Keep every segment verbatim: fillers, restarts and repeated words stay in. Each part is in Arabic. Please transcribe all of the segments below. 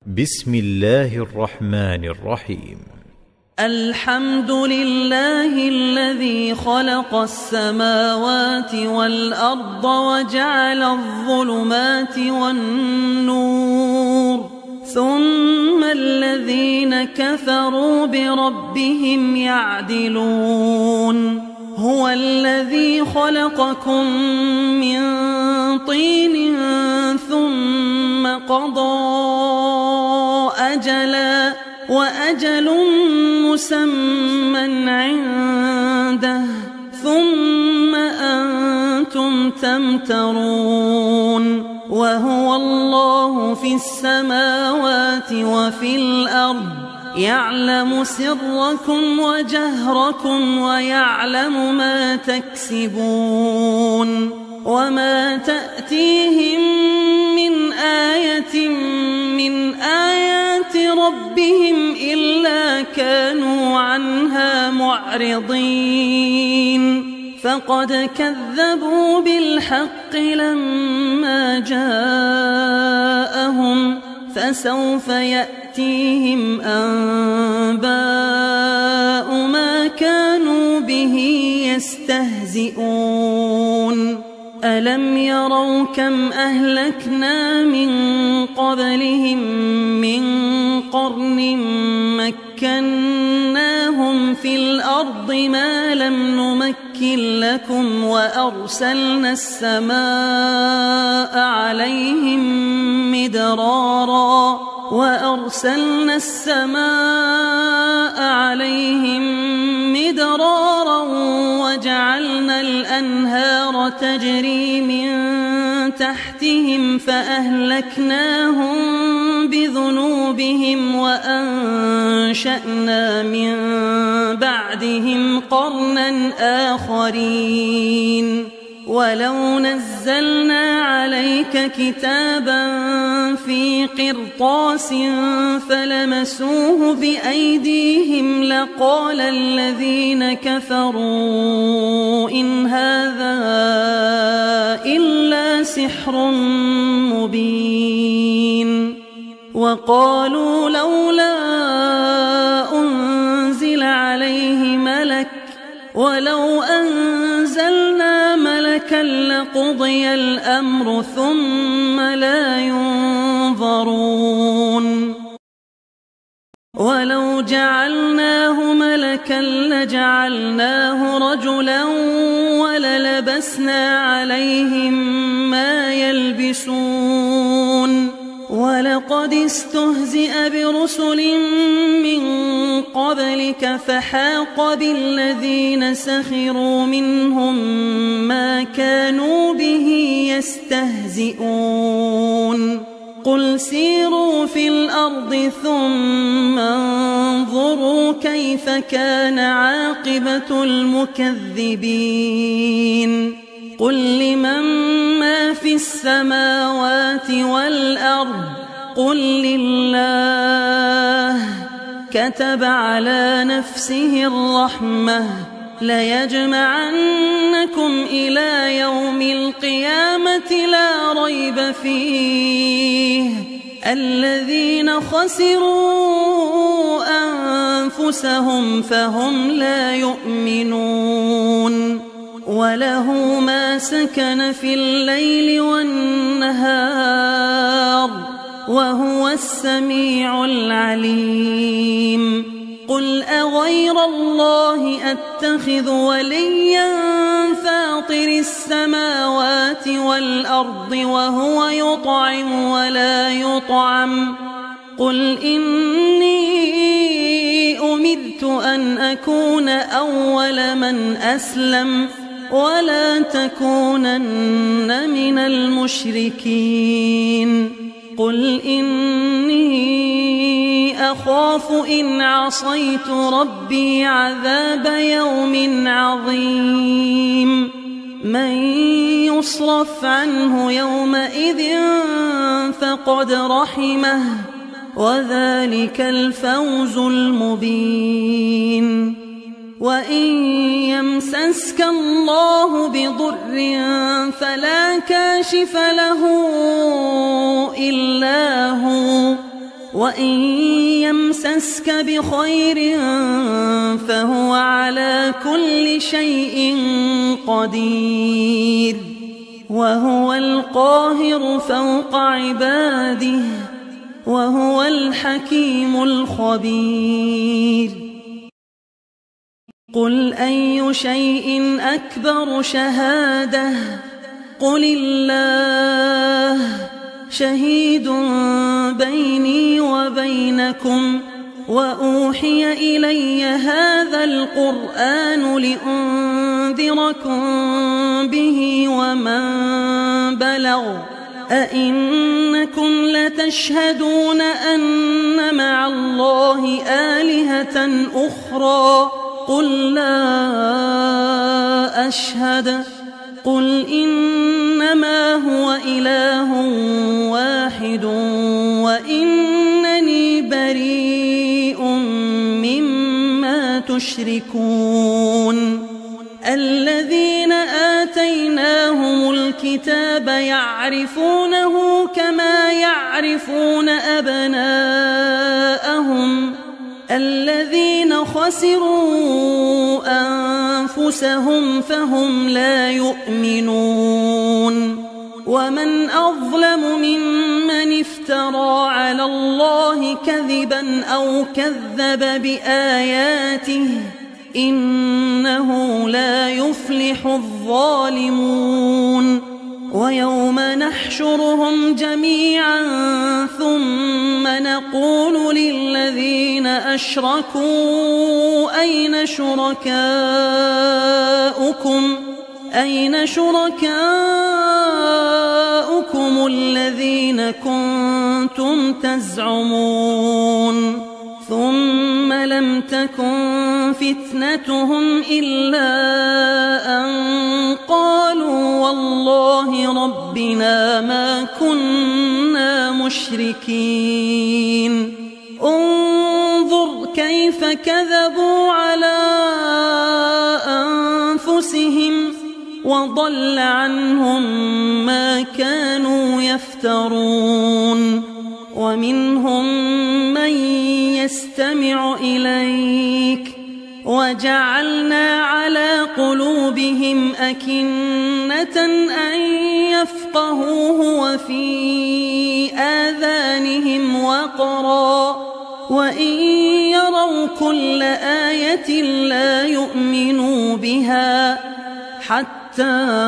بسم الله الرحمن الرحيم. الحمد لله الذي خلق السماوات والأرض وجعل الظلمات والنور ثم الذين كفروا بربهم يعدلون. هو الذي خلقكم من طين ثم قضى أجلا وأجل مسمى عنده ثم أنتم تمترون. وهو الله في السماوات وفي الأرض يعلم سركم وجهركم ويعلم ما تكسبون. وما تأتيهم من آية من آيات ربهم إلا كانوا عنها معرضين. فقد كذبوا بالحق لما جاءهم فسوف يأتيهم أنباء ما كانوا به يستهزئون. ألم يروا كم أهلكنا من قبلهم من قرن مكناهم في الأرض ما لم نمكن لكم وأرسلنا السماء عليهم مدرارا وأرسلنا السماء عليهم مدرارا وجعلنا الأنهار تجري من تحتهم فأهلكناهم بذنوبهم وأنشأنا من بعدهم قرنا آخرين. ولو نزلنا عليك كتابا في قرطاس فلمسوه بأيديهم لقال الذين كفروا إن هذا إلا سحر مبين. وقالوا لولا أنزل عليه ملك ولو أنزلنا ملكا لقضي الأمر ثم لا ينظرون. ولو جعلناه ملكا لجعلناه رجلا وللبسنا عليهم ما يلبسون. ولقد استهزئ برسل من قبلك فحاق بالذين سخروا منهم ما كانوا به يستهزئون. قل سيروا في الأرض ثم انظروا كيف كان عاقبة المكذبين. قل لمن ما في السماوات والأرض قل لله كتب على نفسه الرحمة ليجمعنكم إلى يوم القيامة لا ريب فيه الذين خسروا أنفسهم فهم لا يؤمنون. وله ما سكن في الليل والنهار وهو السميع العليم. قل أغير الله أتخذ وليا فاطر السماوات والأرض وهو يطعم ولا يطعم. قل إني أمرت أن أكون أول من أسلم ولا تكونن من المشركين. قل إني أخاف إن عصيت ربي عذاب يوم عظيم. من يصرف عنه يومئذ فقد رحمه وذلك الفوز المبين. وإن يمسسك الله بضر فلا كاشف له إلا هو وإن يمسسك بخير فهو على كل شيء قدير وهو القاهر فوق عباده وهو الحكيم الخبير قل أي شيء أكبر شهادة قل الله شهيد بيني وبينكم وأوحي إلي هذا القرآن لأنذركم به ومن بلغ أئنكم لتشهدون أن مع الله آلهة أخرى قل لا أشهد قل إنما هو إله واحد وإنني بريء مما تشركون الذين آتيناهم الكتاب يعرفونه كما يعرفون أبناءهم الذين خسروا أنفسهم فهم لا يؤمنون ومن أظلم ممن افترى على الله كذبا أو كذب بآياته إنه لا يفلح الظالمون ويوم نحشرهم جميعا ثم نقول للذين أشركوا أين شركاؤكم أين شركاؤكم الذين كنتم تزعمون ثم لم تكن فتنتهم إلا أن قالوا والله ربنا ما كنا مشركين انظر كيف كذبوا على أنفسهم وضل عنهم ما كانوا يفترون ومنهم من يستمع إليك وجعلنا على قلوبهم أكنة أن يفقهوه وفي آذانهم وقرا وإن يروا كل آية لا يؤمنوا بها حتى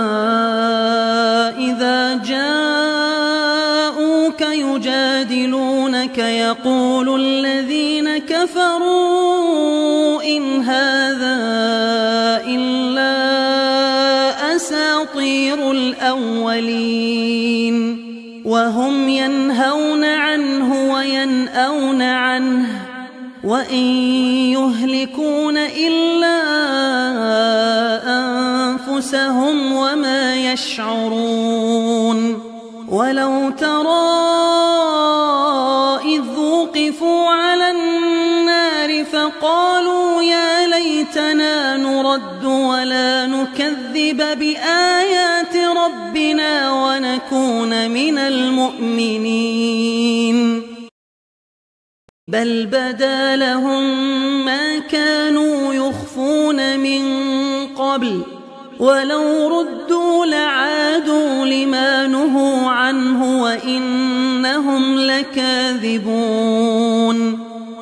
إذا جاءوك يجادلونك يقول الذين كفروا إن هذا إلا أساطير الأولين وهم ينهون عنه وينأون عنه وإن يهلكون إلا أنفسهم وما يشعرون ولو ترى إذ وقفوا على النار فقالوا يا ليتنا نرد ولا نكذب بآيات ربنا ونكون من المؤمنين بل بدا لهم ما كانوا يخفون من قبل ولو ردوا لعادوا لما نهوا عنه وإنهم لكاذبون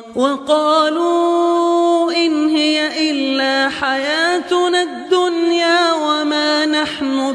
وقالوا إن هي إلا حياتنا الدنيا وما نحن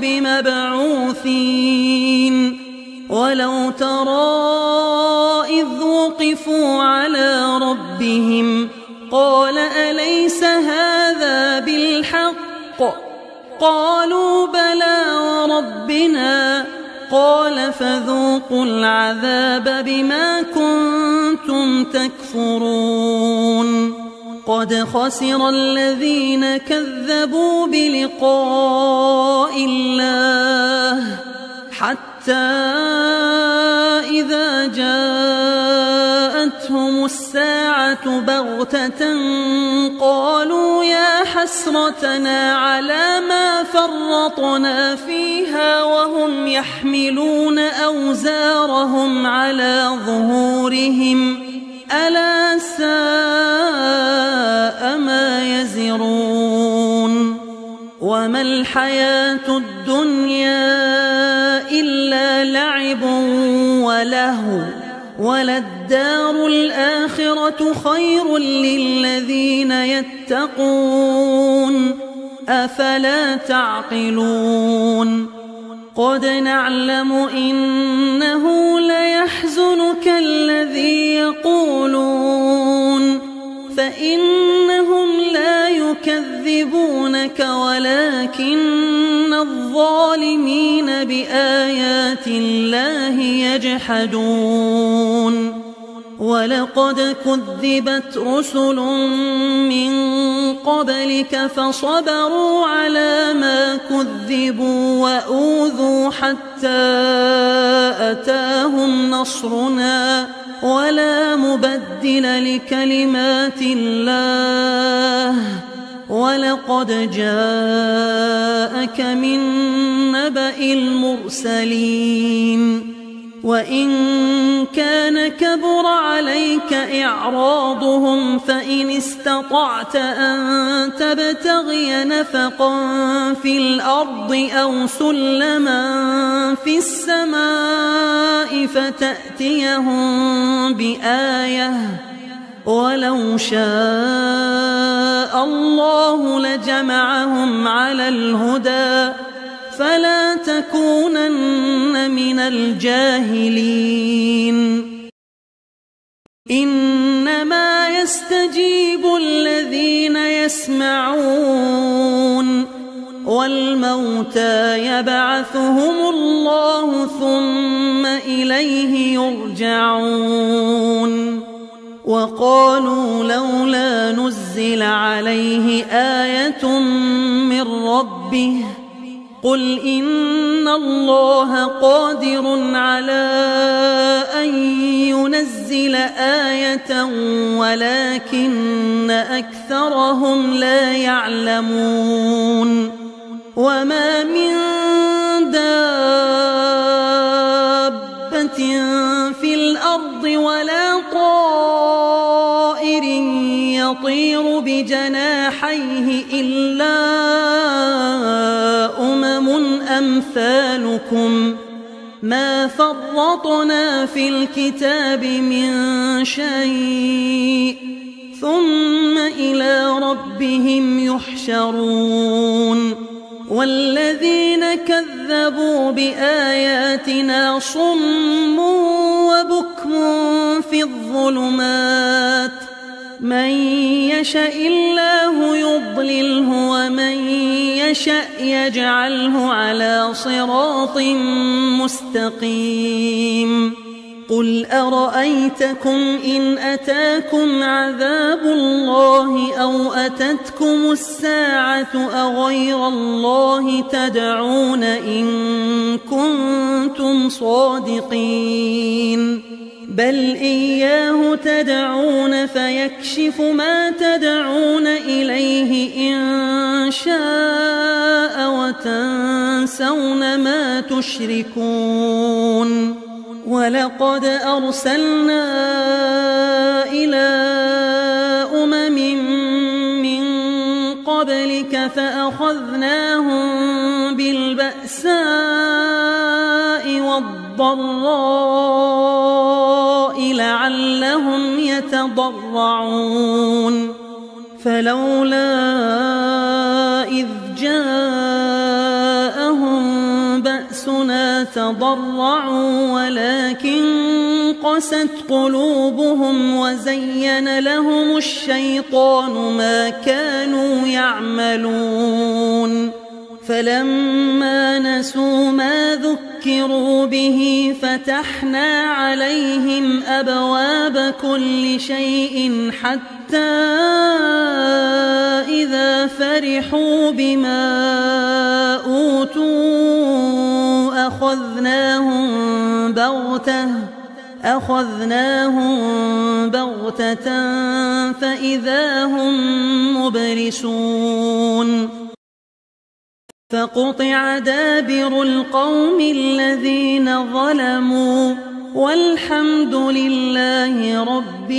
بمبعوثين ولو ترى إذ وقفوا على ربهم قال أليس هذا بالحق قالوا بلى وربنا قال فذوقوا العذاب بما كنتم تكفرون قد خسر الذين كذبوا بلقاء الله حتى إذا جاءت أتتهم الساعة بغتة قالوا يا حسرتنا على ما فرطنا فيها وهم يحملون أوزارهم على ظهورهم ألا ساء ما يزرون وما الحياة الدنيا إلا لعب ولهو وللدار الآخرة خير للذين يتقون أفلا تعقلون قد نعلم إنه ليحزنك الذي يقولون فإنهم لا يكذبونك ولكن الظالمين بآيات الله يجحدون ولقد كذبت رسل من قبلك فصبروا على ما كذبوا وأوذوا حتى أتاهم نصرنا ولا مبدل لكلمات الله ولقد جاءك من نبأ المرسلين وإن كان كبر عليك إعراضهم فإن استطعت أن تبتغي نفقا في الأرض أو سلما في السماء فتأتيهم بآية ولو شاء الله لجمعهم على الهدى فلا تكونن من الجاهلين إنما يستجيب الذين يسمعون والموتى يبعثهم الله ثم إليه يرجعون وقالوا لولا نزل عليه آية من ربه قل إن الله قادر على أن ينزل آية ولكن أكثرهم لا يعلمون وما من دابة في الأرض ولا طائر يطير بجناحيه إلا أمم أمثالكم ما فرطنا في الكتاب من شيء ثم إلى ربهم يحشرون والذين كذبوا بآياتنا صم وبكم في الظلمات من يشاء الله يضلله ومن يشاء يجعله على صراط مستقيم قل أرأيتكم إن أتاكم عذاب الله أو أتتكم الساعة أغير الله تدعون إن كنتم صادقين بل إياه تدعون فيكشف ما تدعون إليه إن شاء وتنسون ما تشركون ولقد أرسلنا إلى أمم من قبلك فأخذناهم بالبأساء والضراء لعلهم يتضرعون فلولا إذ جاءهم بأسنا تضرعوا ولكن قست قلوبهم وزين لهم الشيطان ما كانوا يعملون فلما نسوا ما ذكروا به فتحنا عليهم أبواب كل شيء حتى إذا فرحوا بما أوتوا أخذناهم بغتة أخذناهم بغتة بغتة فإذا هم مبلسون فقطع دابر القوم الذين ظلموا والحمد لله رب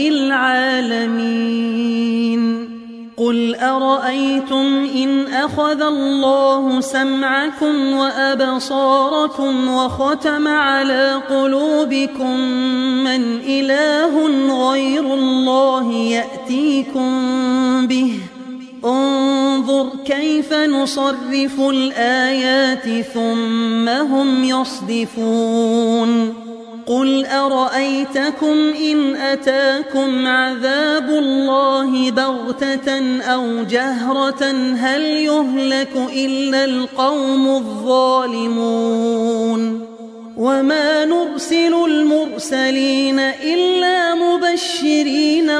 العالمين. قل أرأيتم إن أخذ الله سمعكم وأبصاركم وختم على قلوبكم من إله غير الله يأتيكم به انظر كيف نصرف الآيات ثم هم يصدفون. قل أرأيتكم إن أتاكم عذاب الله بغتة أو جهرة هل يهلك إلا القوم الظالمون وما نرسل المرسلين إلا مبشرين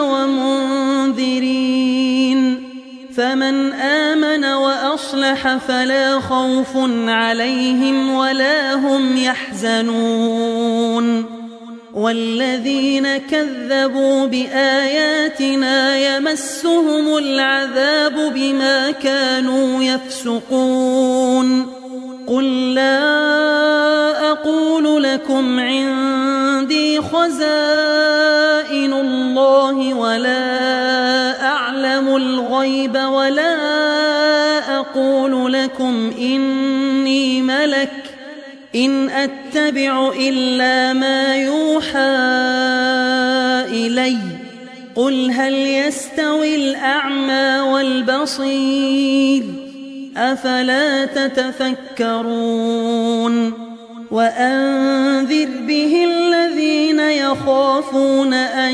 ومنذرين فمن آمن وأصلح فلا خوف عليهم ولا هم يحزنون والذين كذبوا بآياتنا يمسهم العذاب بما كانوا يفسقون. قل لا أقول لكم عندي خزائن الله ولا أعلم الغيب ولا أقول لكم إني ملك إن أتبع إلا ما يوحى إلي قل هل يستوي الأعمى والبصير أفلا تتفكرون. وأنذر به الذين يخافون أن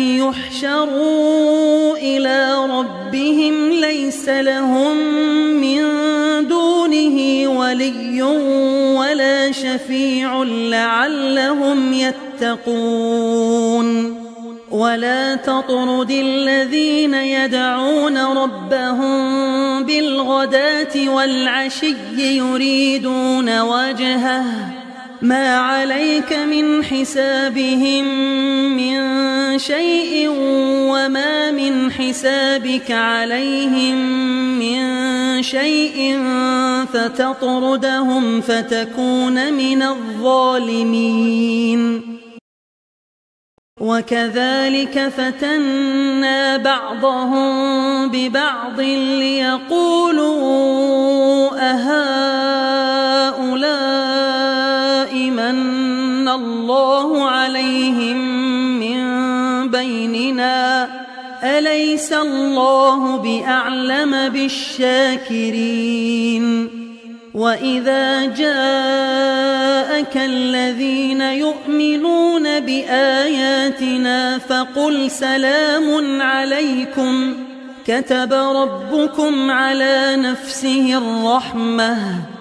يحشروا إلى ربهم ليس لهم من دونه ولي ولا شفيع لعلهم يتقون. ولا تطرد الذين يدعون ربهم بالغداة والعشي يريدون وجهه ما عليك من حسابهم من شيء وما من حسابك عليهم من شيء فتطردهم فتكون من الظالمين. وكذلك فتنا بعضهم ببعض ليقولوا أهؤلاء من الله عليهم من بيننا أليس الله بأعلم بالشاكرين. وإذا جاءك الذين يؤمنون بآياتنا فقل سلام عليكم كتب ربكم على نفسه الرحمة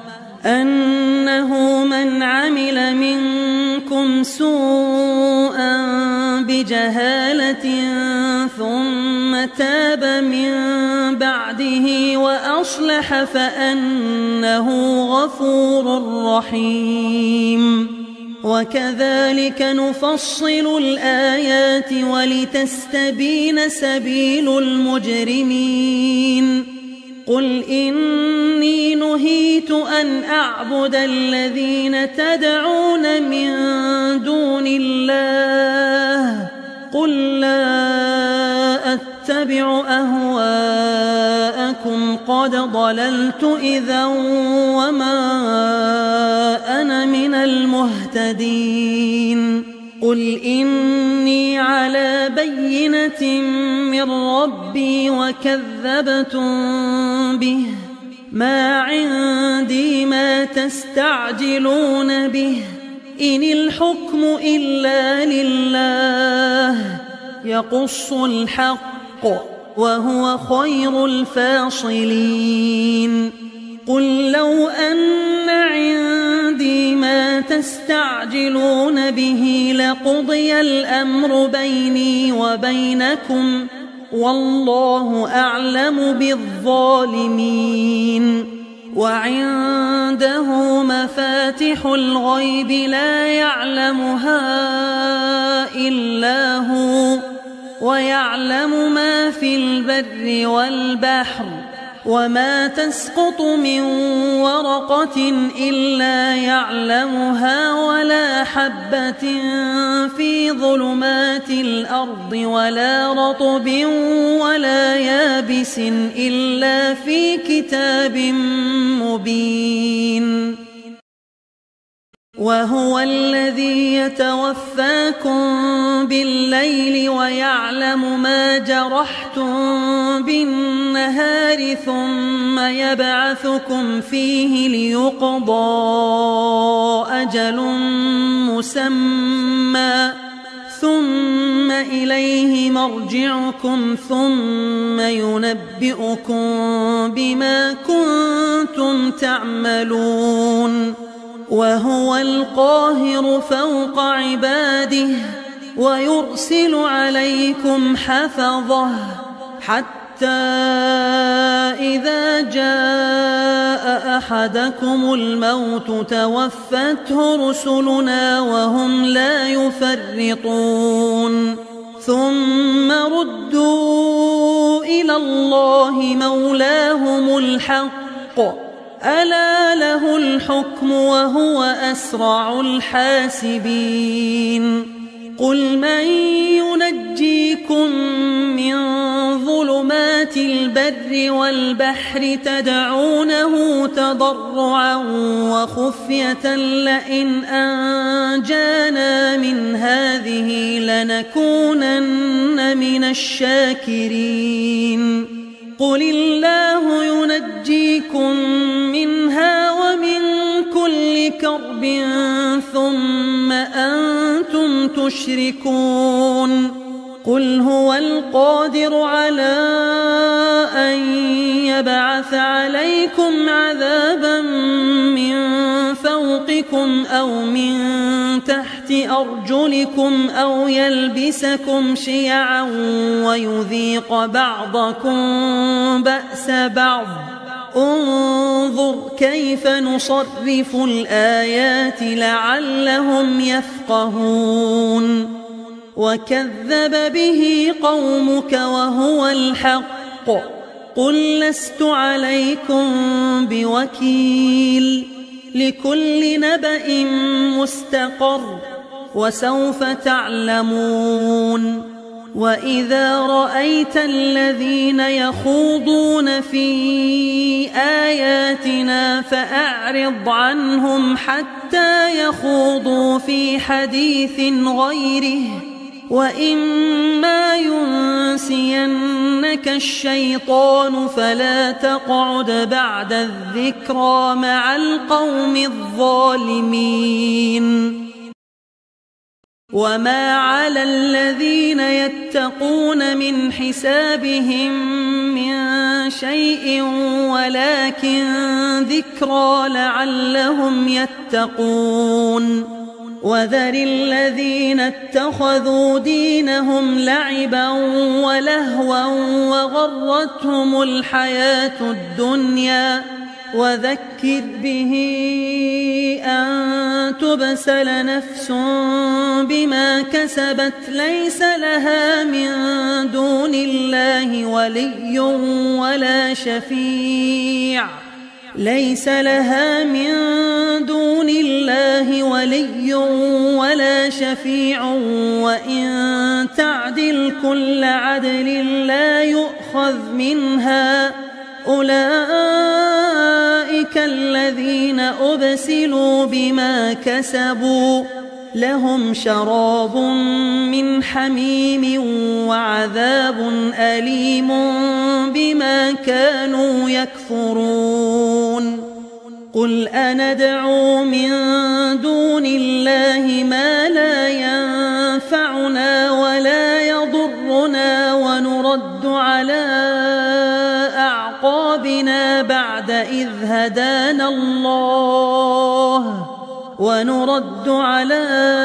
أنه من عمل منكم سوءا بجهالة ثم تاب من بعده وأصلح فأنه غفور رحيم. وكذلك نفصل الآيات ولتستبين سبيل المجرمين. قل إني نهيت أن أعبد الذين تدعون من دون الله قل لا أتبع أهواءكم قد ضللت إذا وما أنا من المهتدين. قل إني على بينة من ربي وكذبتم به ما عندي ما تستعجلون به إن الحكم إلا لله يقص الحق وهو خير الفاصلين. قل لو أن عندي ما تستعجلون به لقضي الأمر بيني وبينكم والله أعلم بالظالمين. وعنده مفاتح الغيب لا يعلمها إلا هو ويعلم ما في البر والبحر وما تسقط من ورقة إلا يعلمها ولا حبة في ظلمات الأرض ولا رطب ولا يابس إلا في كتاب مبين وهو الذي يتوفاكم بالليل ويعلم ما جرحتم بالنهار ثم يبعثكم فيه ليقضى أجل مسمى ثم إليه مرجعكم ثم ينبئكم بما كنتم تعملون وهو القاهر فوق عباده ويرسل عليكم حفظه حتى إذا جاء أحدكم الموت توفته رسلنا وهم لا يفرطون ثم ردوا إلى الله مولاهم الحق ألا له الحكم وهو أسرع الحاسبين قل من ينجيكم من ظلمات البر والبحر تدعونه تضرعا وخفية لئن أنجانا من هذه لنكونن من الشاكرين قل الله ينجيكم منها ومن كل كرب ثم أنتم تشركون قل هو القادر على أن يبعث عليكم عذابا من فوقكم أو من تحت أرجلكم أو يلبسكم شيعا ويذيق بعضكم بأس بعض انظر كيف نصرف الآيات لعلهم يفقهون وكذب به قومك وهو الحق قل لست عليكم بوكيل لكل نبأ مستقر وسوف تعلمون وإذا رأيت الذين يخوضون في آياتنا فأعرض عنهم حتى يخوضوا في حديث غيره وإما ينسينك الشيطان فلا تقعد بعد الذكرى مع القوم الظالمين وما على الذين يتقون من حسابهم من شيء ولكن ذكرى لعلهم يتقون وذر الذين اتخذوا دينهم لعبا ولهوا وغرتهم الحياة الدنيا وذكر به أن تبسل نفس بما كسبت ليس لها من دون الله ولي ولا شفيع ليس لها من دون الله ولي ولا شفيع وإن تعدل كل عدل لا يؤخذ منها أولئك الذين أبسلوا بما كسبوا لهم شراب من حميم وعذاب أليم بما كانوا يكفرون قل أندعو من دون الله ما لا ينفعنا ولا يضرنا ونرد على أعقابنا بعد إذ هدانا الله ونرد على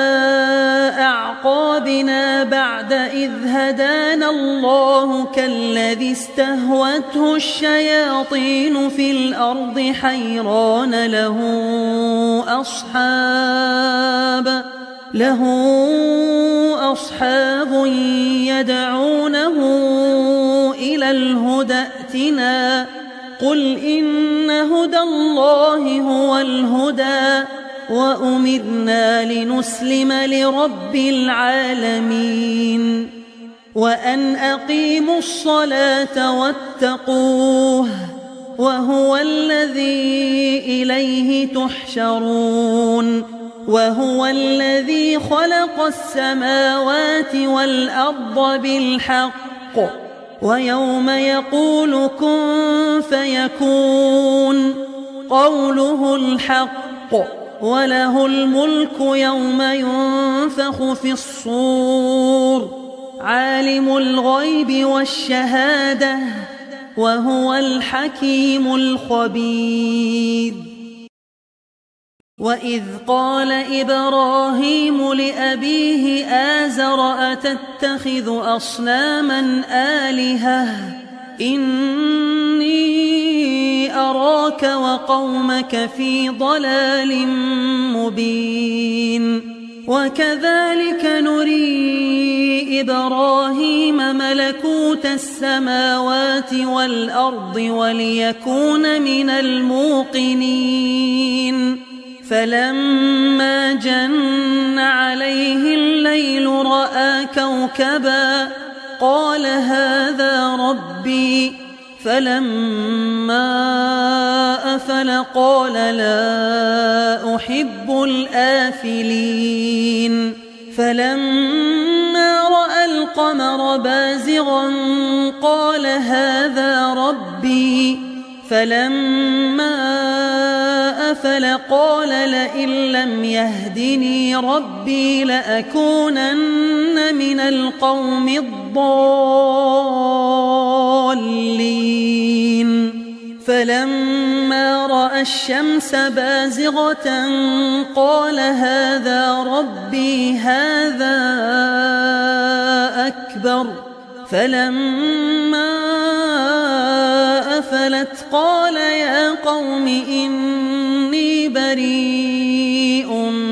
أعقابنا بعد إذ هدانا الله كالذي استهوته الشياطين في الأرض حيران له أصحاب له أصحاب يدعونه إلى الهدى ائتنا قل إن هدى الله هو الهدى وأمرنا لنسلم لرب العالمين وأن أقيموا الصلاة واتقوه وهو الذي إليه تحشرون وهو الذي خلق السماوات والأرض بالحق ويوم يقول كن فيكون قوله الحق وله الملك يوم ينفخ في الصور عالم الغيب والشهادة وهو الحكيم الخبير وإذ قال إبراهيم لأبيه آزر أتتخذ أصناما آلهة إني أراك وقومك في ضلال مبين وكذلك نري إبراهيم ملكوت السماوات والأرض وليكون من الموقنين فلما جن عليه الليل رأى كوكبا قال هذا ربي فلما أفل قال لا أحب الآفلين فلما رأى القمر بازغا قال هذا ربي فلما أفل قال لئن لم يهدني ربي لأكونن من القوم الضالين فلما رأى الشمس بازغة قال هذا ربي هذا أكبر فلما أفلت قال يا قوم إني بريء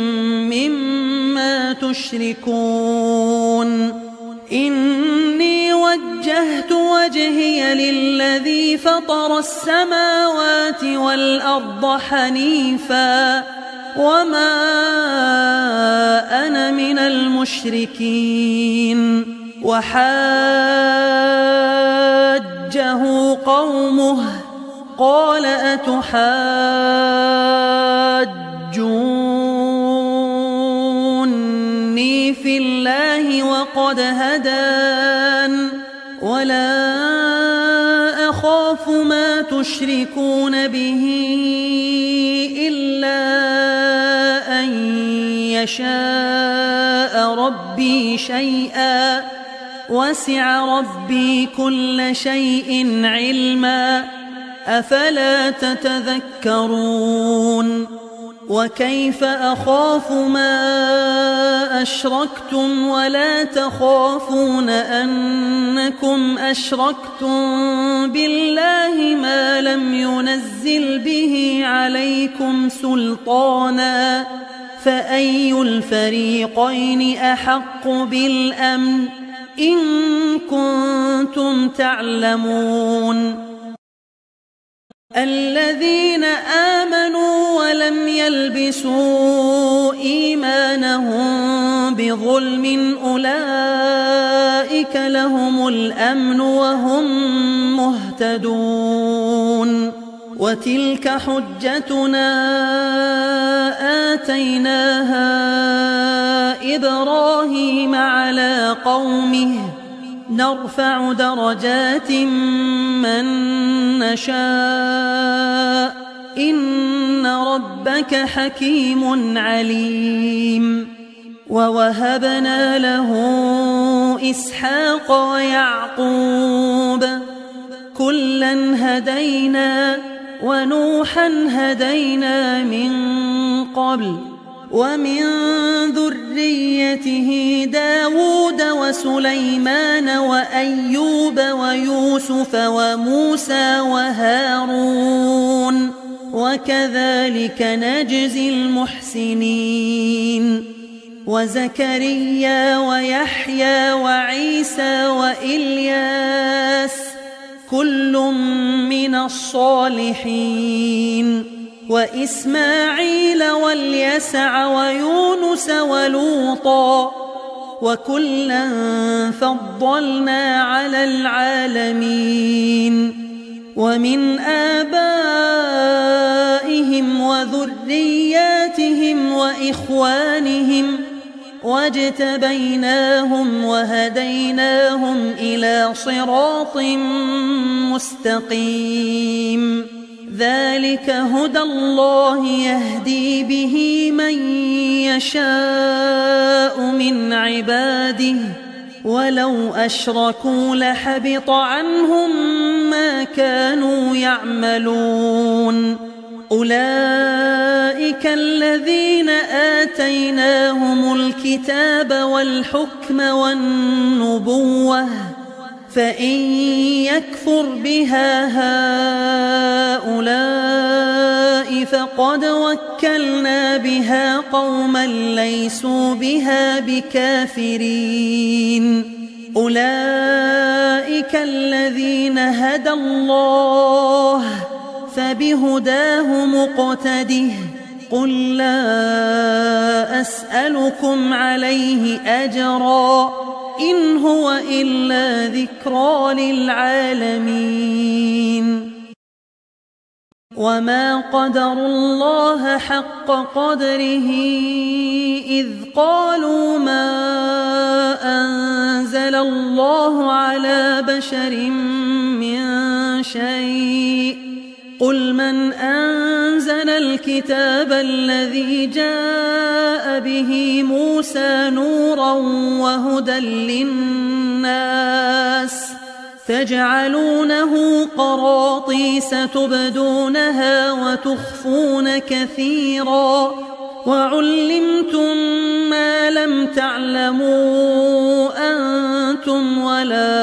مما تشركون إني وجهت وجهي للذي فطر السماوات والأرض حنيفا وما أنا من المشركين وحاجه قومه قال أتحاجوني في الله وقد هدان ولا أخاف ما تشركون به إلا أن يشاء ربي شيئا وسع ربي كل شيء علما أفلا تتذكرون وكيف أخاف ما أشركتم ولا تخافون أنكم أشركتم بالله ما لم ينزل به عليكم سلطانا فأي الفريقين أحق بالأمن إن كنتم تعلمون الذين آمنوا ولم يلبسوا إيمانهم بظلم أولئك لهم الأمن وهم مهتدون وتلك حجتنا آتيناها إبراهيم على قومه نرفع درجات من نشاء إن ربك حكيم عليم ووهبنا له إسحاق ويعقوب كلا هدينا ونوحا هدينا من قبل ومن ذريته داود وسليمان وأيوب ويوسف وموسى وهارون وكذلك نجزي المحسنين وزكريا ويحيى وعيسى وإلياس كل من الصالحين وإسماعيل واليسع ويونس ولوطا وكلا فضلنا على العالمين ومن آبائهم وذرياتهم وإخوانهم واجتبيناهم وهديناهم إلى صراط مستقيم ذلك هدى الله يهدي به من يشاء من عباده ولو أشركوا لحبط عنهم ما كانوا يعملون أولئك الذين آتيناهم الكتاب والحكم والنبوة فإن يكفر بها هؤلاء فقد وكلنا بها قوما ليسوا بها بكافرين أولئك الذين هدى الله فبهداه مقتده قل لا أسألكم عليه أجرا إن هو إلا ذكرى للعالمين وما قدروا الله حق قدره إذ قالوا ما أنزل الله على بشر من شيء قل من أنزل الكتاب الذي جاء به موسى نورا وهدى للناس تجعلونه قراطيس تبدونها وتخفون كثيرا وعلمتم ما لم تعلموا أنتم ولا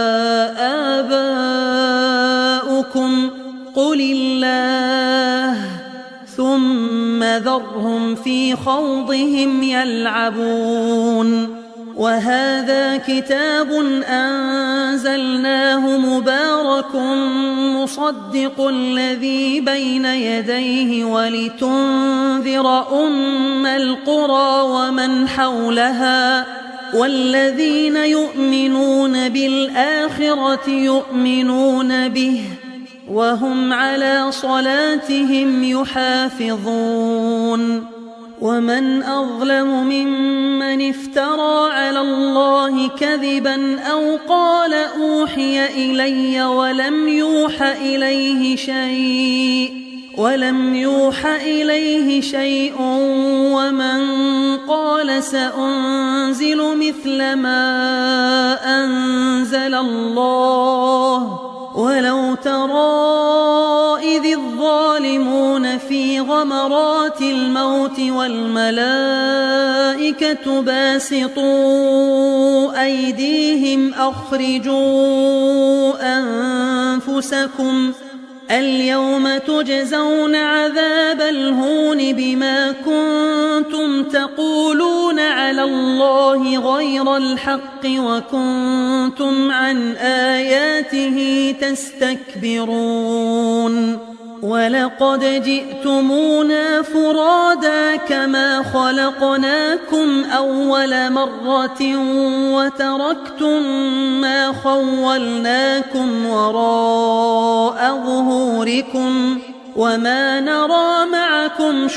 آباؤكم قل الله ثم ذرهم في خوضهم يلعبون وهذا كتاب أنزلناه مبارك مصدق الذي بين يديه ولتنذر أم القرى ومن حولها والذين يؤمنون بالآخرة يؤمنون به وهم على صلاتهم يحافظون ومن أظلم ممن افترى على الله كذبا أو قال أوحي إلي ولم يوح إليه شيء ولم يوح إليه شيء ومن قال سأنزل مثل ما أنزل الله ولو ترى إذ الظالمون في غمرات الموت والملائكة باسطوا أيديهم أخرجوا أنفسكم اليوم تجزون عذاب الهون بما كنتم تقولون على الله غير الحق وكنتم عن آياته تستكبرون ولقد جئتمونا فرادا كما خلقناكم أول مرة وتركتم ما خولناكم وراء ظهوركم وما نرى معكم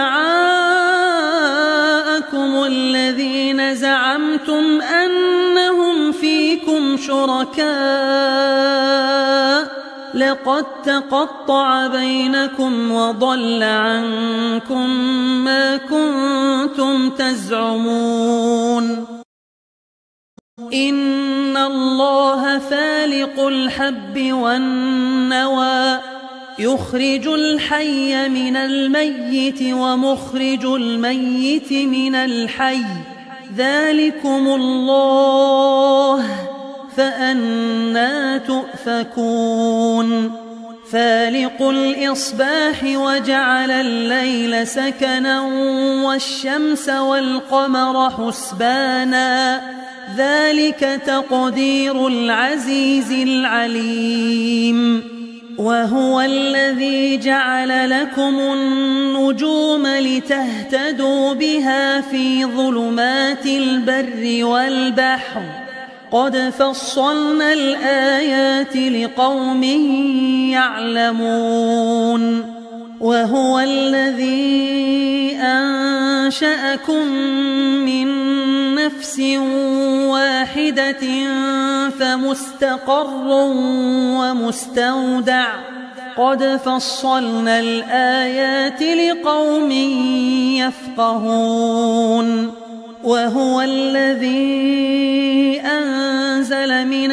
شفعاءكم الذين زعمتم أنهم فيكم شركاء لقد تقطع بينكم وضل عنكم ما كنتم تزعمون إن الله فالق الحب والنوى يخرج الحي من الميت ومخرج الميت من الحي ذلكم الله فأنى تؤفكون فالق الإصباح وجعل الليل سكنا والشمس والقمر حسبانا ذلك تقدير العزيز العليم وهو الذي جعل لكم النجوم لتهتدوا بها في ظلمات البر والبحر قد فصلنا الآيات لقوم يعلمون وهو الذي أنشأكم من نفس واحدة فمستقر ومستودع قد فصلنا الآيات لقوم يفقهون وهو الذي أنزل من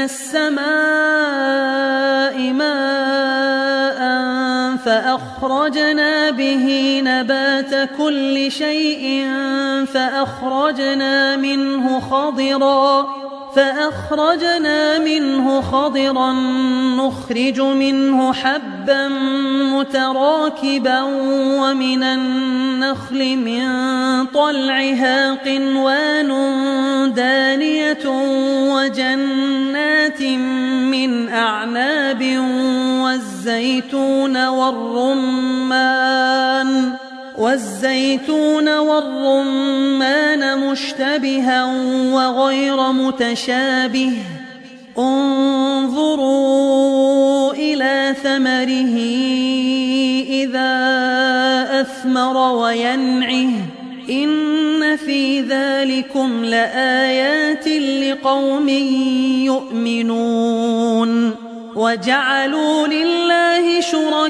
السماء ماء فأخرجنا به نبات كل شيء فأخرجنا منه خضرا فأخرجنا منه خضرا نخرج منه حبا متراكبا ومن النخل من طلعها قنوان دانية وجنات من أعناب والزيتون والرمان والزيتون والرمان مشتبها وغير متشابه انظروا إلى ثمره إذا أثمر وينعه إن في ذلكم لآيات لقوم يؤمنون وجعلوا لله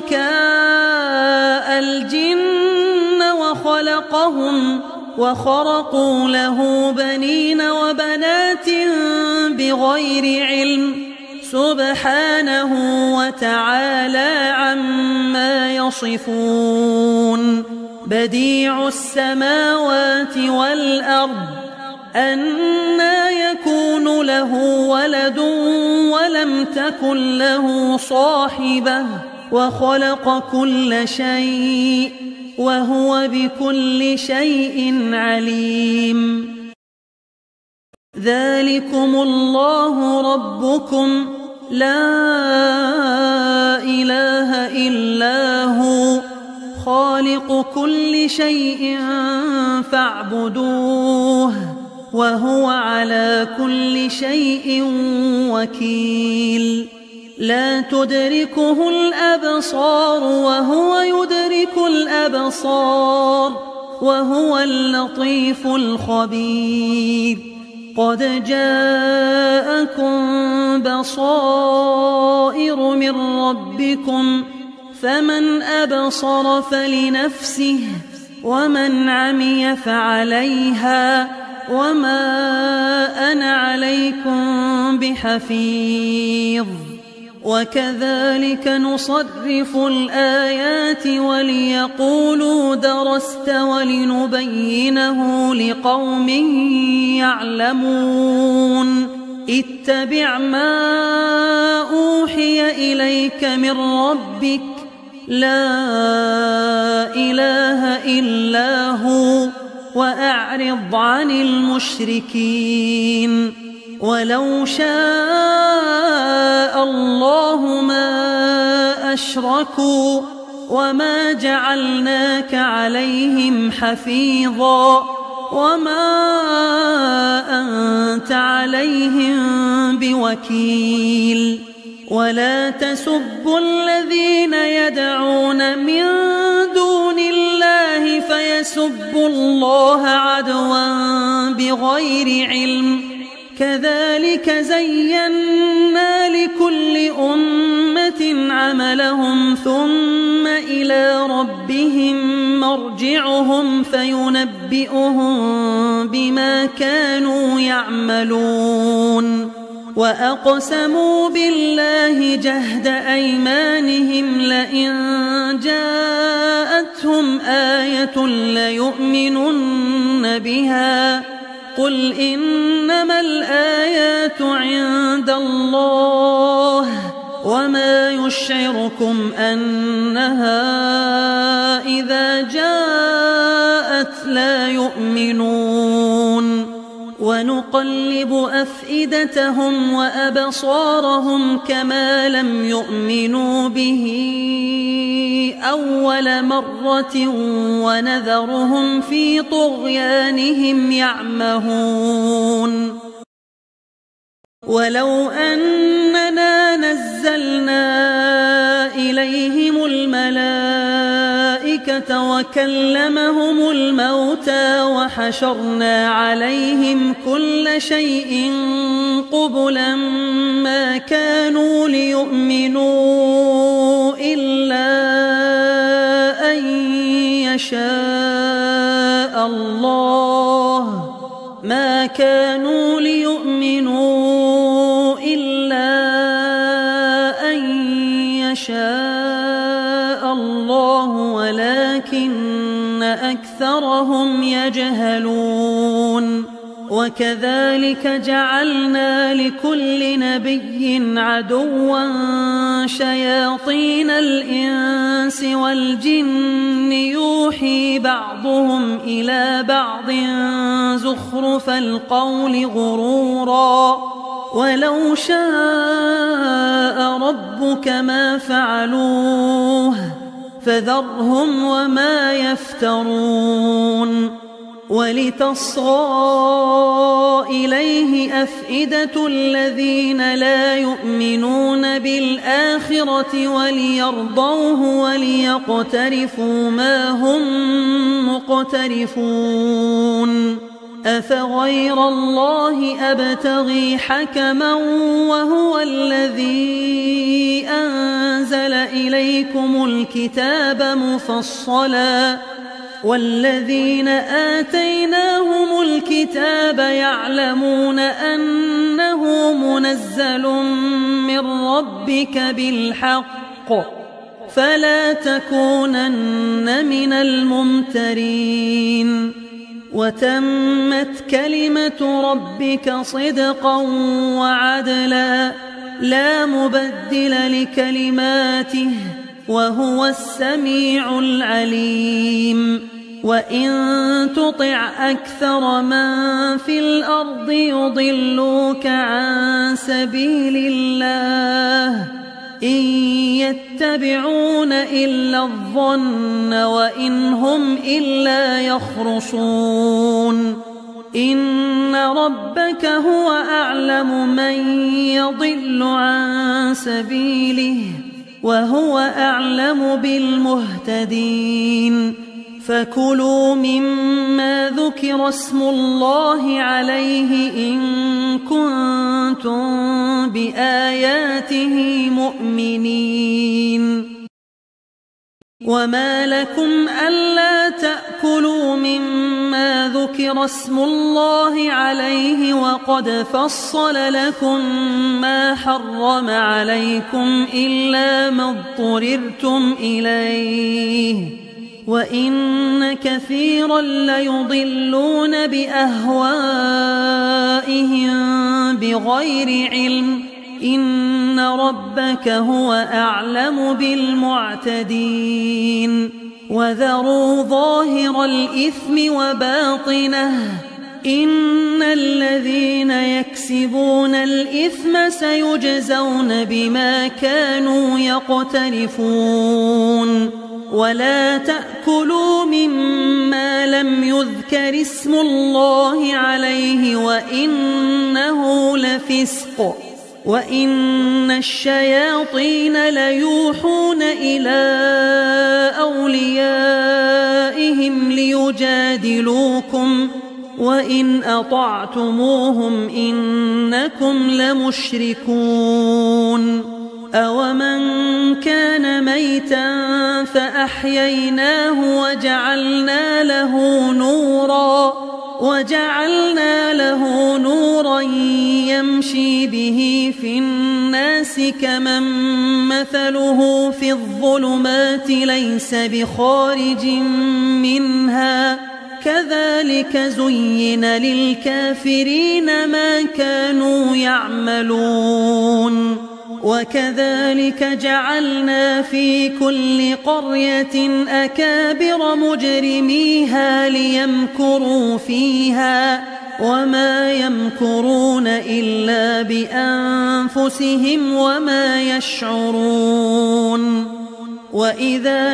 شركاء الجن وخلقهم وخرقوا له بنين وبنات بغير علم سبحانه وتعالى عما يصفون بديع السماوات والأرض أنى يكون له ولد ولم تكن له صاحبة وخلق كل شيء وهو بكل شيء عليم ذلكم الله ربكم لا إله إلا هو خالق كل شيء فاعبدوه وهو على كل شيء وكيل لا تدركه الأبصار وهو يدرك الأبصار وهو اللطيف الخبير قد جاءكم بصائر من ربكم فمن أبصر فلنفسه ومن عمي فعليها وما أنا عليكم بحفيظ وكذلك نصرف الآيات وليقولوا درست ولنبينه لقوم يعلمون اتبع ما أوحي إليك من ربك لا إله إلا هو وأعرض عن المشركين ولو شاء الله ما أشركوا وما جعلناك عليهم حفيظا وما أنت عليهم بوكيل ولا تسبوا الذين يدعون من دون الله فيسبوا الله عدوا بغير علم كذلك زينا لكل أمة عملهم ثم إلى ربهم مرجعهم فينبئهم بما كانوا يعملون وأقسموا بالله جهد أيمانهم لئن جاءتهم آية ليؤمنن بها قل إنما الآيات عند الله وما يشعركم أنها إذا جاءت لا يؤمنون ونقلب أفئدتهم وأبصارهم كما لم يؤمنوا به أول مرة ونذرهم في طغيانهم يعمهون ولو أننا نزلنا إليهم الملائكة وكلمهم الموتى وحشرنا عليهم كل شيء قبلا ما كانوا ليؤمنوا إلا أن يشاء الله ما كانوا ليؤمنوا إلا أن يشاء الله ولكن أكثرهم يجهلون وكذلك جعلنا لكل نبي عدوا شياطين الإنس والجن يوحي بعضهم إلى بعض زخرف القول غرورا ولو شاء ربك ما فعلوه فذرهم وما يفترون ولتصغى إليه أفئدة الذين لا يؤمنون بالآخرة وليرضوه وليقترفوا ما هم مقترفون أفغير الله أبتغي حكما وهو الذي أنزل إليكم الكتاب مفصلا والذين آتيناهم الكتاب يعلمون أنه منزل من ربك بالحق فلا تكونن من الممترين وتمت كلمة ربك صدقا وعدلا لا مبدل لكلماته وهو السميع العليم وإن تطع أكثر من في الأرض يضلوك عن سبيل الله إن يتبعون إلا الظن وإن هم إلا يخرصون إن ربك هو أعلم من يضل عن سبيله وهو أعلم بالمهتدين فكلوا مما ذكر اسم الله عليه إن كنتم بآياته مؤمنين وما لكم ألا تأكلوا مما ذكر اسم الله عليه وقد فصل لكم ما حرم عليكم إلا ما اضطررتم إليه وإن كثيرا ليضلون بأهوائهم بغير علم إن ربك هو أعلم بالمعتدين وذروا ظاهر الإثم وباطنه إن الذين يكسبون الإثم سيجزون بما كانوا يقترفون ولا تأكلوا مما لم يذكر اسم الله عليه وإنه لفسق وإن الشياطين ليوحون إلى أوليائهم ليجادلوكم وإن أطعتموهم إنكم لمشركون أومن كان ميتا فأحييناه وجعلنا له نورا وجعلنا له نورا يمشي به في الناس كمن مثله في الظلمات ليس بخارج منها كذلك زين للكافرين ما كانوا يعملون وكذلك جعلنا في كل قرية أكابر مجرميها ليمكروا فيها وما يمكرون إلا بأنفسهم وما يشعرون وإذا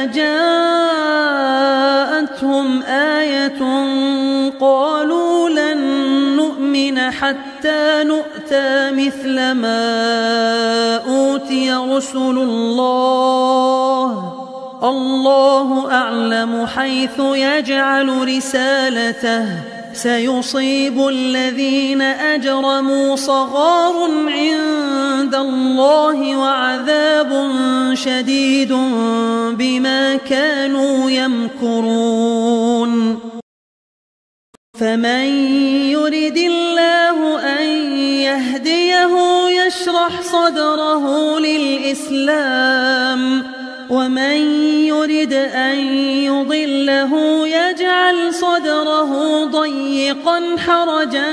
جاءتهم آية قالوا لن نؤمن حتى نؤتى مثل ما أوتي رسل الله الله أعلم حيث يجعل رسالته سيصيب الذين أجرموا صغار عند الله وعذاب شديد بما كانوا يمكرون فمن يرد الله أن يهديه يشرح صدره للإسلام ومن يرد أن يضله يجعل صدره ضيقا حرجا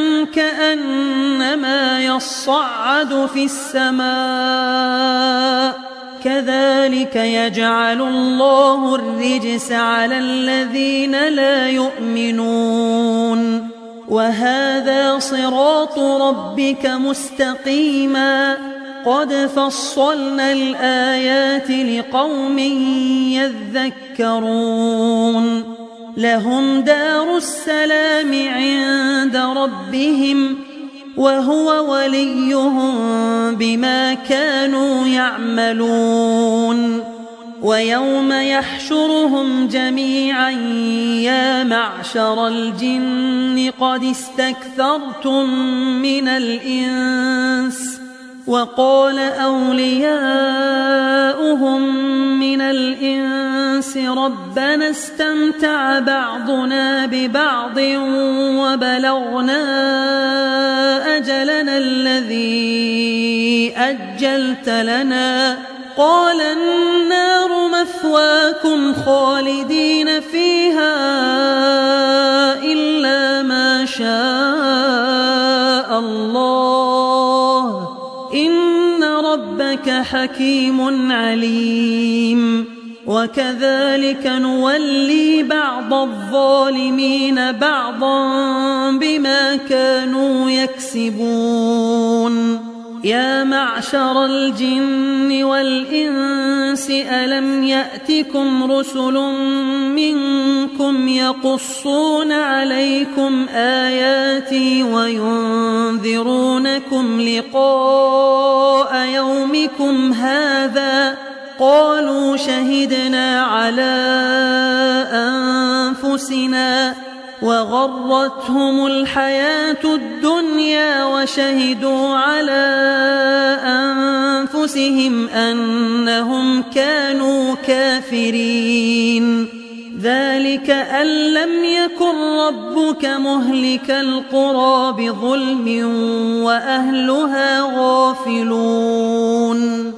كأنما يصعد في السماء كذلك يجعل الله الرجس على الذين لا يؤمنون وهذا صراط ربك مستقيما قد فصلنا الآيات لقوم يذكرون لهم دار السلام عند ربهم وهو وليهم بما كانوا يعملون ويوم يحشرهم جميعا يا معشر الجن قد استكثرتم من الإنس وقال أولياؤهم من الإنس ربنا استمتع بعضنا ببعض وبلغنا أجلنا الذي أجلت لنا قال النار مثواكم خالدين فيها إلا ما شاء الله إن ربك حكيم عليم وكذلك نولي بعض الظالمين بعضا بما كانوا يكسبون يا معشر الجن والإنس ألم يأتكم رسل منكم يقصون عليكم آياتي وينذرونكم لقاء يومكم هذا قالوا شهدنا على أنفسنا وغرتهم الحياة الدنيا وشهدوا على أنفسهم أنهم كانوا كافرين ذلك أن لم يكن ربك مهلك القرى بظلم وأهلها غافلون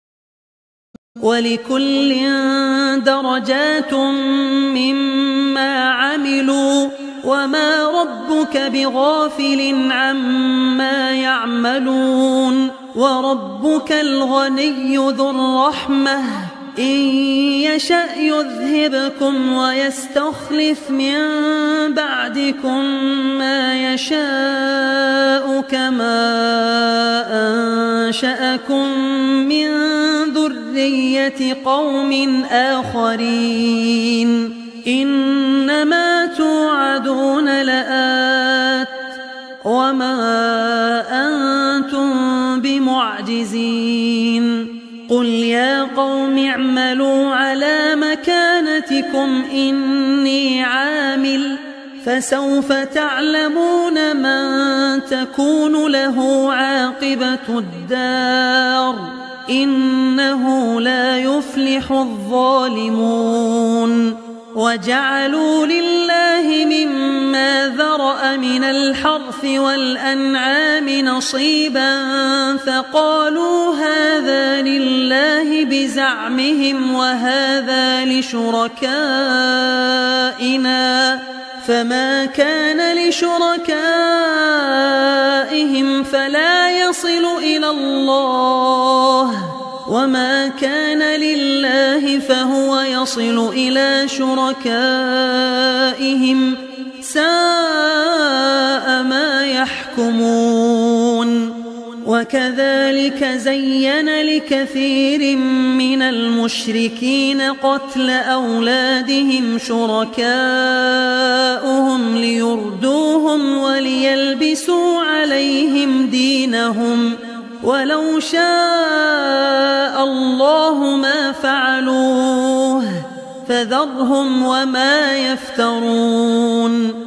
ولكل درجات مما عملوا وما ربك بغافل عما يعملون وربك الغني ذو الرحمة إن يشأ يذهبكم ويستخلف من بعدكم ما يشاء كما أنشأكم من ذرية قوم آخرين إنما توعدون لآت وما أنتم بمعجزين قل يا قوم اعملوا على مكانتكم إني عامل فسوف تعلمون من تكون له عاقبة الدار إنه لا يفلح الظالمون وجعلوا لله مما ذرأ من الحرث والأنعام نصيبا فقالوا هذا لله بزعمهم وهذا لشركائنا فما كان لشركائهم فلا يصل إلى الله، وما كان لله فهو يصل إلى شركائهم، ساء ما يحكمون. وكذلك زين لكثير من المشركين قتل أولادهم شركاؤهم ليردوهم وليلبسوا عليهم دينهم، ولو شاء الله ما فعلوه فذرهم وما يفترون.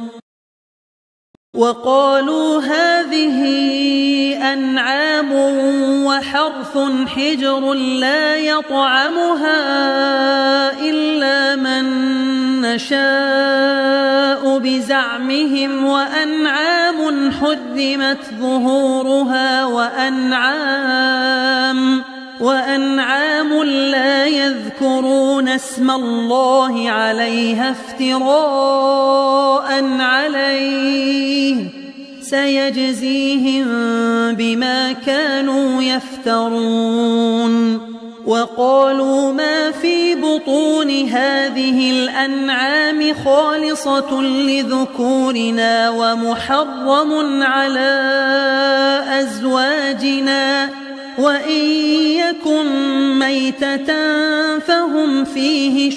وقالوا هذه أنعام وحرث حجر لا يطعمها إلا من نشاء بزعمهم، وأنعام حرمت ظهورها وأنعام وأنعام لا يذكرون اسم الله عليها افتراء عليه، سيجزيهم بما كانوا يفترون. وقالوا ما في بطون هذه الأنعام خالصة لذكورنا ومحرم على أزواجنا، وإن يكن ميتة فهم فيه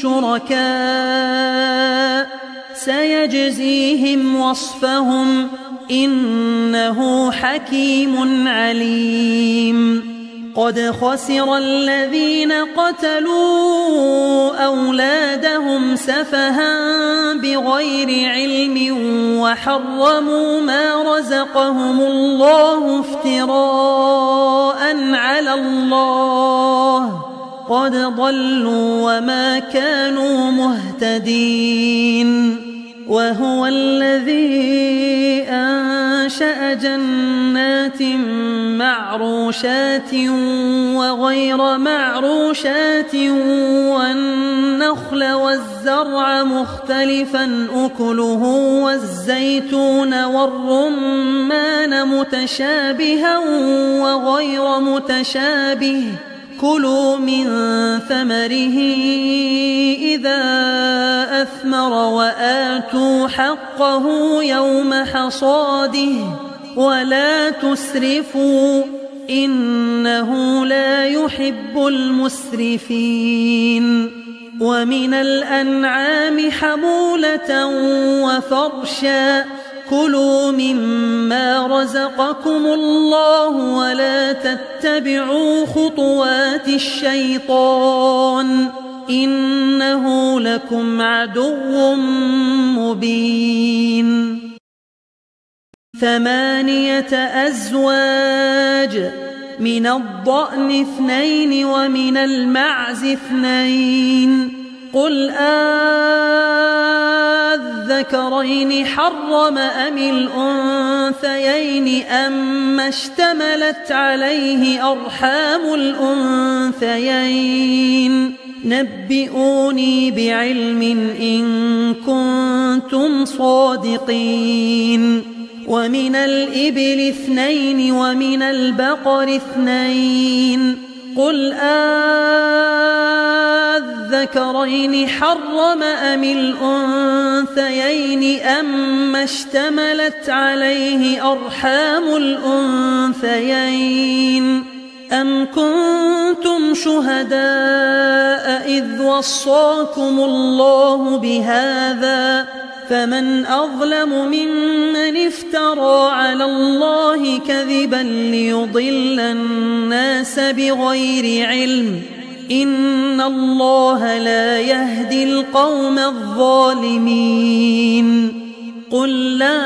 شركاء، سيجزيهم وصفهم إنه حكيم عليم. قد خسر الذين قتلوا أولادهم سفها بغير علم وحرموا ما رزقهم الله افتراء على الله، قد ضلوا وما كانوا مهتدين. وهو الذي أنشأ جنات معروشات وغير معروشات والنخل والزرع مختلفا أكله والزيتون والرمان متشابها وغير متشابه، كلوا من ثمره إذا أثمر وآتوا حقه يوم حصاده ولا تسرفوا إنه لا يحب المسرفين. ومن الأنعام حمولة وفرشا، كلوا مما رزقكم الله ولا تتبعوا خطوات الشيطان إنه لكم عدو مبين. ثمانية أزواج، من الضأن اثنين ومن المعز اثنين، قل أذكرين حرم أم الأنثيين أم اشتملت عليه أرحام الأنثيين، نبئوني بعلم إن كنتم صادقين. ومن الإبل اثنين ومن البقر اثنين، قل أذكرين حرم أم الأنثيين أم اشتملت عليه أرحام الأنثيين، أم كنتم شهداء إذ وصاكم الله بهذا، فمن أظلم ممن افترى على الله كذبا ليضل الناس بغير علم، إن الله لا يهدي القوم الظالمين. قل لا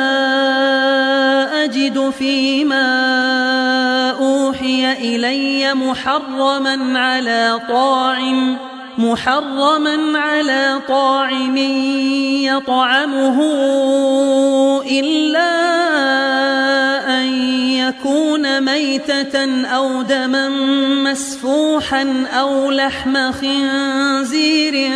أجد فيما أوحي إلي محرما على طاعم محرما على طاعم يطعمه إلا أن يكون ميتة أو دما مسفوحا أو لحم خنزير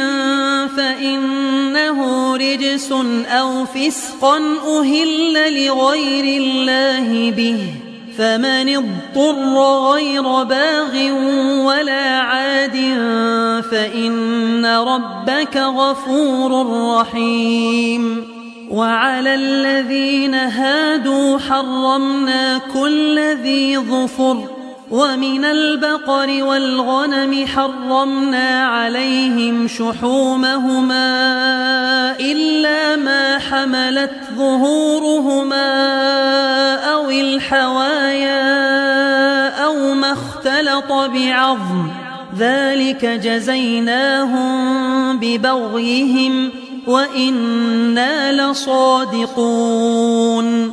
فإنه رجس أو فسقا أهل لغير الله به، فمن اضطر غير باغ ولا عاد فإن ربك غفور رحيم. وعلى الذين هادوا حرمنا كل ذي ظفر، ومن البقر والغنم حرمنا عليهم شحومهما إلا ما حملت ظهورهما أو الحوايا أو ما اختلط بعظم، ذلك جزيناهم ببغيهم وإنا لصادقون.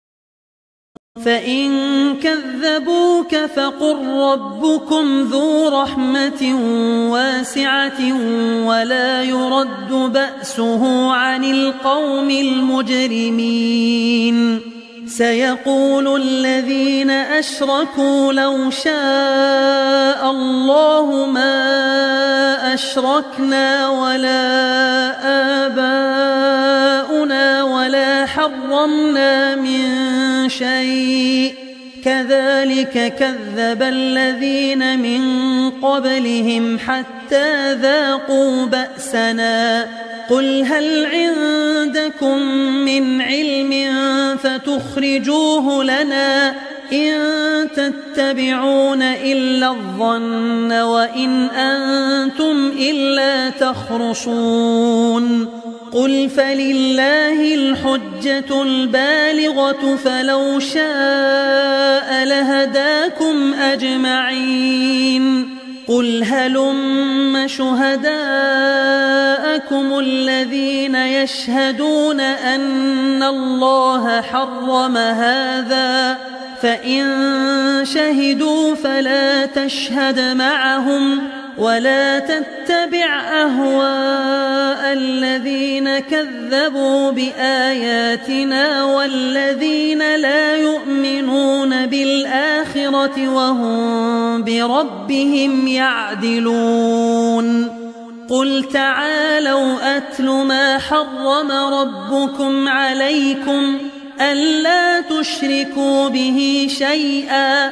فإن كذبوك فقل ربكم ذو رحمة واسعة ولا يرد بأسه عن القوم المجرمين. سيقول الذين أشركوا لو شاء الله ما أشركنا ولا آباؤنا ولا حرمنا من شيء كذلك كذب الذين من قبلهم حتى ذاقوا بأسنا. قل هل عندكم من علم فتخرجوه لنا إن تتبعون إلا الظن وإن أنتم إلا تخرصون. قل فلله الحجة البالغة فلو شاء لهداكم أجمعين. قل هلم شهداءكم الذين يشهدون أن الله حرم هذا، فإن شهدوا فلا تشهد معهم ولا تتبع أهواء الذين كذبوا بآياتنا والذين لا يؤمنون بالآخرة وهم بربهم يعدلون. قل تعالوا أتل ما حرم ربكم عليكم ألا تشركوا به شيئا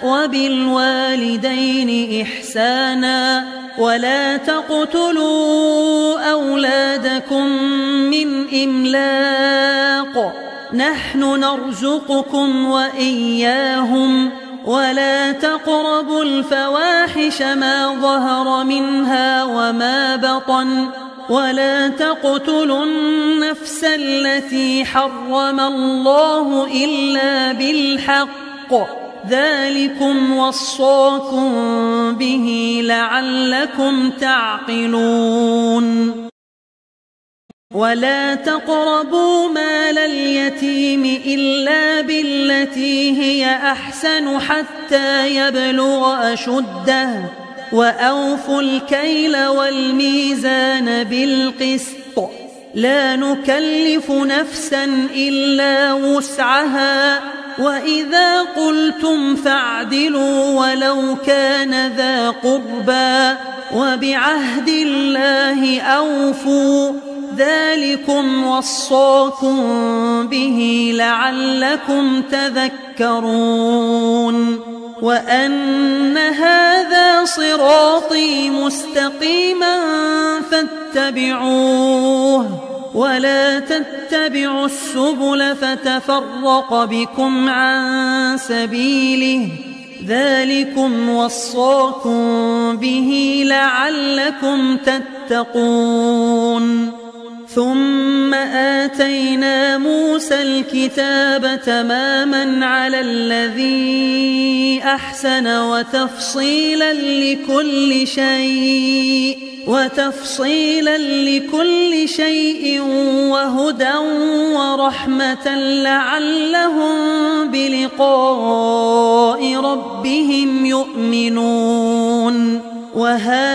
وبالوالدين إحسانا ولا تقتلوا أولادكم من إملاق نحن نرزقكم وإياهم ولا تقربوا الفواحش ما ظهر منها وما بطن ولا تقتلوا النفس التي حرم الله إلا بالحق ذلكم وصاكم به لعلكم تعقلون. ولا تقربوا مال اليتيم إلا بالتي هي أحسن حتى يبلغ أشده وأوفوا الكيل والميزان بالقسط لا نكلف نفسا إلا وسعها وإذا قلتم فاعدلوا ولو كان ذا قربى وبعهد الله أوفوا ذلكم وصاكم به لعلكم تذكرون. وأن هذا صراطي مستقيما فاتبعوه ولا تتبعوا السبل فتفرق بكم عن سبيله ذلكم وصاكم به لعلكم تتقون. ثم آتينا موسى الكتاب تماما على الذي أحسن وتفصيلا لكل شيء وتفصيلا لكل شيء وهدى ورحمة لعلهم بلقاء ربهم يؤمنون.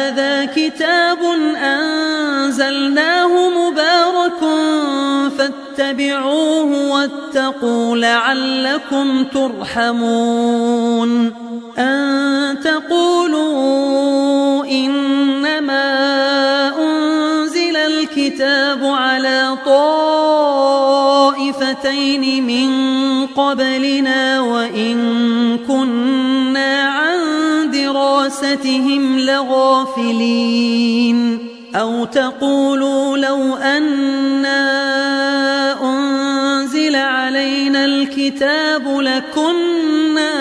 وهذا كتاب أنزلناه مبارك فاتقوا واتبعوه واتقوا لعلكم ترحمون. أن تقولوا إنما أنزل الكتاب على طائفتين من قبلنا وإن كنا عن دراستهم لغافلين. أو تقولوا لو أنا أنزل علينا الكتاب لكنا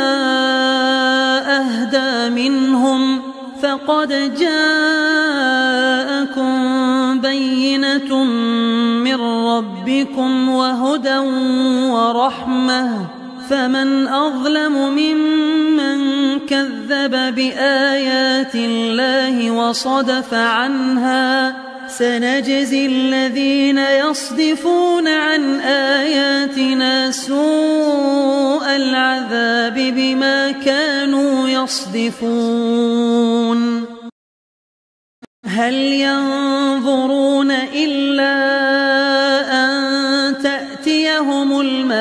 أهدى منهم فقد جاءكم بينة من ربكم وهدى ورحمة فمن أظلم ممن كذب بآيات الله وصدف عنها. سنجزي الذين يصدفون عن آياتنا سوء العذاب بما كانوا يصدفون. هل ينظرون إلا أن تأتيهم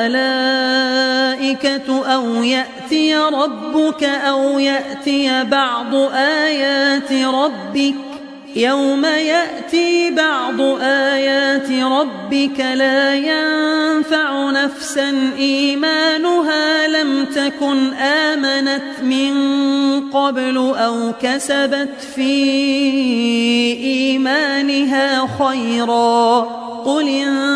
الملائكة أو يأتي ربك أو يأتي بعض آيات ربك؟ يوم يأتي بعض آيات ربك لا ينفع نفسا إيمانها لم تكن آمنت من قبل أو كسبت في إيمانها خيرا. قل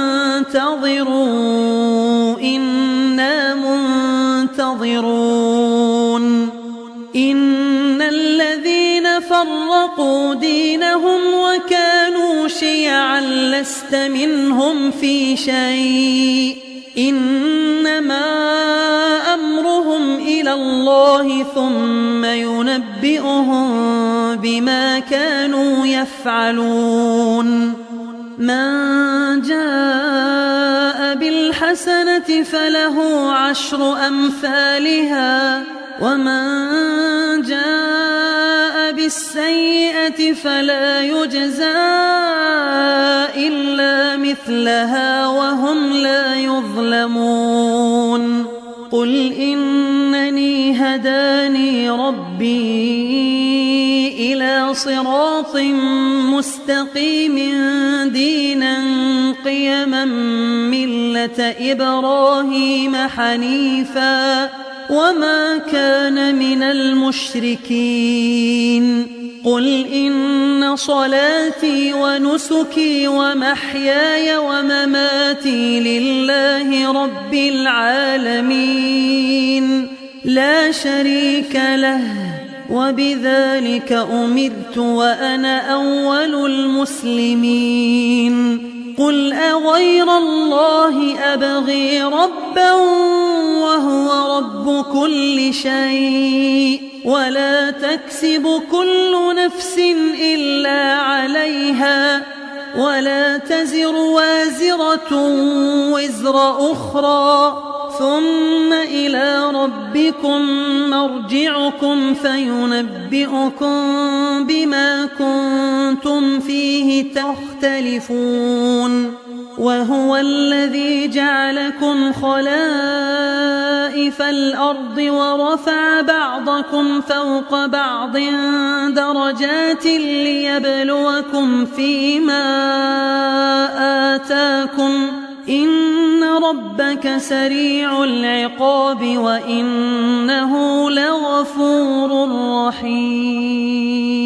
انتظروا إنا منتظرون. إن الذين فرقوا دينهم وكانوا شيعا لست منهم في شيء إنما أمرهم إلى الله ثم ينبئهم بما كانوا يفعلون. من جاء بالحسنة فله عشر أمثالها ومن جاء بالسيئة فلا يجزى إلا مثلها وهم لا يظلمون. قل إنني هداني ربي إلى صراط مستقيم دينا قيما ملة إبراهيم حنيفا وما كان من المشركين. قل إن صلاتي ونسكي ومحياي ومماتي لله رب العالمين لا شريك له وبذلك أمرت وأنا أول المسلمين. قل أغير الله أبغي ربا وهو رب كل شيء ولا تكسب كل نفس إلا عليها ولا تزر وازرة وزر أخرى ثم إلى ربكم مرجعكم فينبئكم بما كنتم فيه تختلفون. وهو الذي جعلكم خلائف الأرض ورفع بعضكم فوق بعض درجات ليبلوكم فيما آتاكم إن ربك سريع العقاب وإنه لغفور رحيم.